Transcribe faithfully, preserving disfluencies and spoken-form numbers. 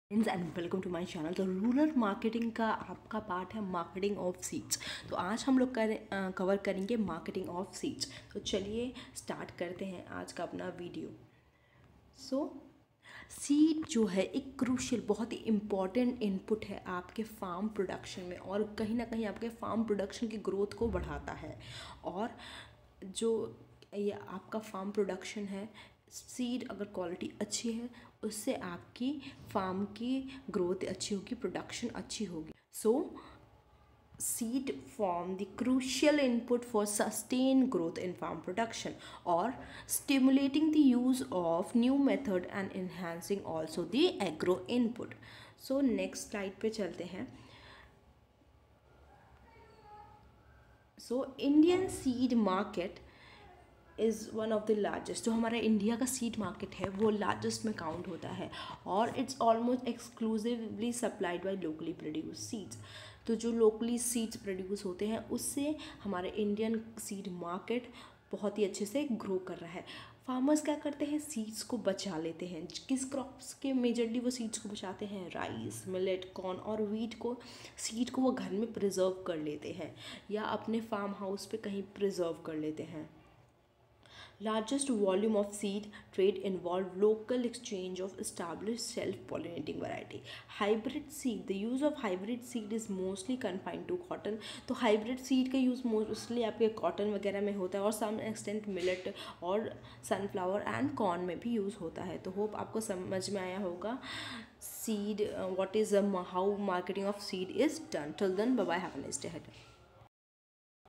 Friends and welcome to my channel. तो rural marketing का आपका पार्ट है मार्केटिंग ऑफ सीड्स। तो आज हम लोग करें कवर करेंगे मार्केटिंग ऑफ सीड्स। तो चलिए स्टार्ट करते हैं आज का अपना वीडियो। सो सीड जो है एक क्रूशियल बहुत ही इम्पॉर्टेंट इनपुट है आपके फार्म प्रोडक्शन में, और कहीं ना कहीं आपके फार्म प्रोडक्शन की ग्रोथ को बढ़ाता है। और जो ये आपका फार्म प्रोडक्शन है, सीड अगर क्वालिटी अच्छी है उससे आपकी फार्म की ग्रोथ अच्छी होगी, प्रोडक्शन अच्छी होगी। सो seed form the crucial input for sustained growth in farm production or stimulating the use of new method and enhancing also the agro input. So next slide पे चलते हैं। So Indian seed market is one of the largest. जो हमारा India का seed market है वो largest में count होता है, और it's almost exclusively supplied by locally produce seeds. तो जो लोकली सीड्स प्रोड्यूस होते हैं उससे हमारे इंडियन सीड मार्केट बहुत ही अच्छे से ग्रो कर रहा है। फार्मर्स क्या करते हैं, सीड्स को बचा लेते हैं। किस क्रॉप्स के मेजरली वो सीड्स को बचाते हैं, राइस, मिलेट, कॉर्न और वीट को सीड को वो घर में प्रिजर्व कर लेते हैं या अपने फार्म हाउस पे कहीं प्रिजर्व कर लेते हैं। Largest volume of seed trade involve local exchange of established self-pollinating variety. Hybrid seed, the use of hybrid seed is mostly confined to cotton. तो hybrid seed का यूज़ मोस्टली आपके cotton वगैरह में होता है, और सम एक्सटेंट मिलेट और sunflower and corn में भी यूज़ होता है। तो होप आपको समझ में आया होगा seed what is how marketing of seed is done. Till then bye bye, have a nice day ahead.